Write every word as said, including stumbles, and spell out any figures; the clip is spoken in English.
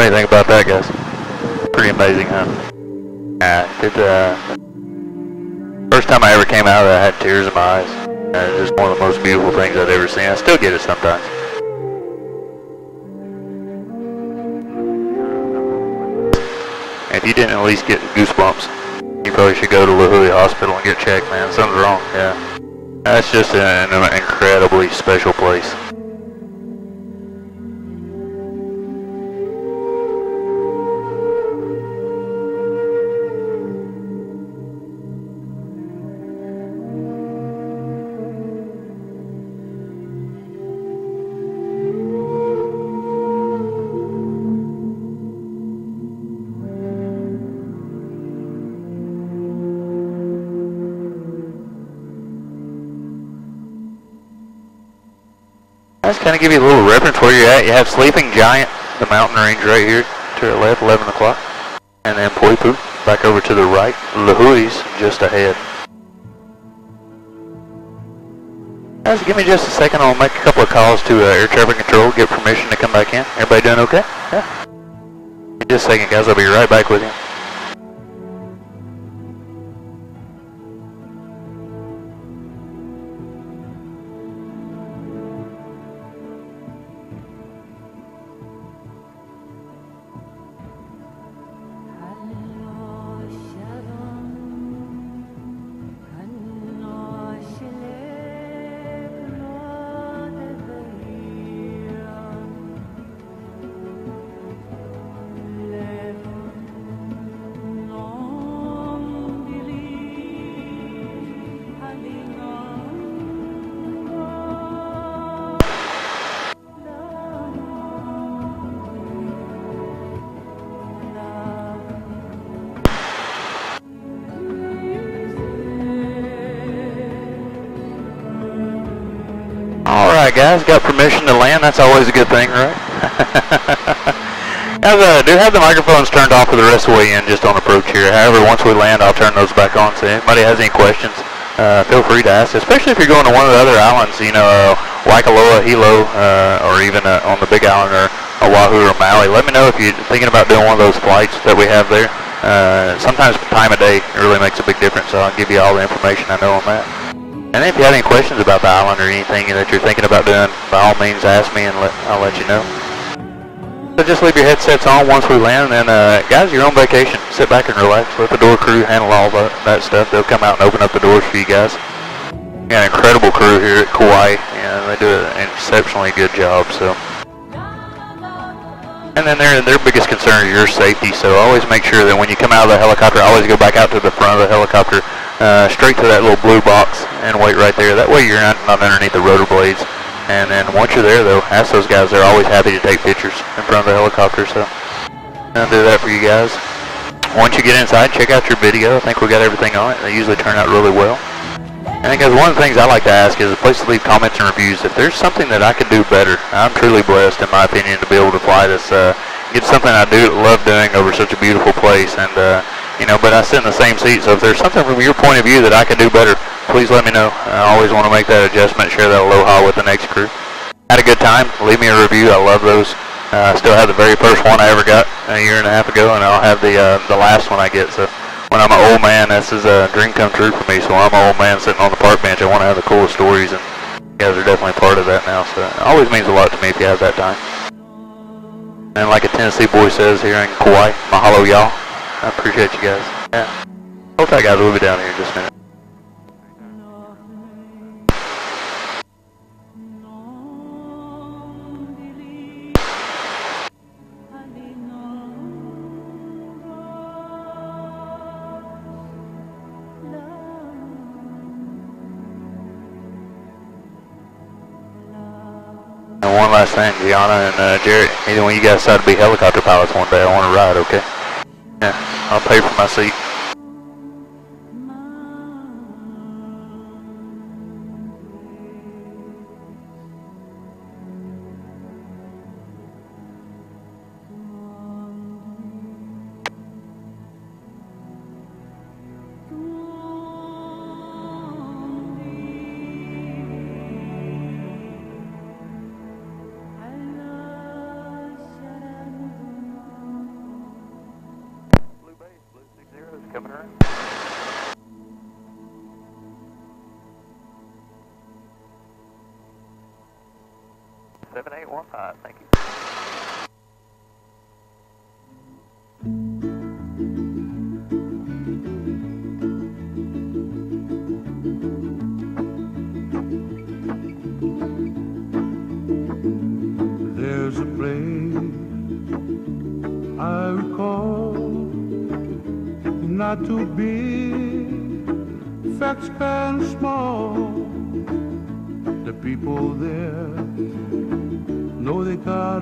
do you think about that, guys? Pretty amazing, huh? Yeah, it, uh, first time I ever came out of it, I had tears in my eyes. Uh, it's just one of the most beautiful things I've ever seen. I still get it sometimes. If you didn't at least get goosebumps, you probably should go to Lihue Hospital and get checked, man. Something's wrong, yeah. That's just an, an incredibly special place. Let's kind of give you a little reference where you're at. You have Sleeping Giant, the mountain range right here to the left, eleven o'clock. And then Poipu, back over to the right. Lihue's just ahead. Guys, give me just a second. I'll make a couple of calls to uh, air traffic control, get permission to come back in. Everybody doing okay? Yeah. Just a second, guys. I'll be right back with you. Alright guys, got permission to land, that's always a good thing, right? Guys, uh, do have the microphones turned off for the rest of the way in, just on approach here. However, once we land, I'll turn those back on, so if anybody has any questions, uh, feel free to ask, especially if you're going to one of the other islands, you know, uh, Waikoloa, Hilo, uh, or even uh, on the Big Island, or Oahu or Maui. Let me know if you're thinking about doing one of those flights that we have there. Uh, sometimes time of day really makes a big difference, so I'll give you all the information I know on that. And if you have any questions about the island or anything that you're thinking about doing, by all means ask me and let, I'll let you know. So just leave your headsets on once we land, and uh, guys, you're on vacation. Sit back and relax. Let the door crew handle all that, that stuff. They'll come out and open up the doors for you guys. We got an incredible crew here at Kauai, and they do an exceptionally good job. So, and then their their biggest concern is your safety. So always make sure that when you come out of the helicopter, always go back out to the front of the helicopter. Uh, straight to that little blue box and wait right there. That way you're not, not underneath the rotor blades. And then once you're there though, ask those guys, they're always happy to take pictures in front of the helicopter, so I'll do that for you guys. Once you get inside, check out your video. I think we got everything on it. They usually turn out really well. And guys, one of the things I like to ask is a place to leave comments and reviews. If there's something that I could do better, I'm truly blessed in my opinion to be able to fly this. Uh, it's something I do love doing over such a beautiful place, and uh, you know, but I sit in the same seat, so if there's something from your point of view that I could do better, please let me know. I always want to make that adjustment, share that aloha with the next crew. Had a good time, leave me a review, I love those. Uh, I still have the very first one I ever got a year and a half ago, and I'll have the uh, the last one I get. So when I'm an old man, this is a dream come true for me, so when I'm an old man sitting on the park bench, I want to have the coolest stories, and you guys are definitely part of that now, so it always means a lot to me if you have that time. And like a Tennessee boy says here in Kauai, mahalo y'all. I appreciate you guys. Yeah. Hold tight guys, we'll be down here in just a minute. And one last thing, Gianna and uh, Jarrett, either one of you guys decide to be helicopter pilots one day, I want to ride, okay? Yeah, I'll pay for my seat. seven eight one five. Thank you. There's a place I recall, not too big, facts kind of small. The people there know they got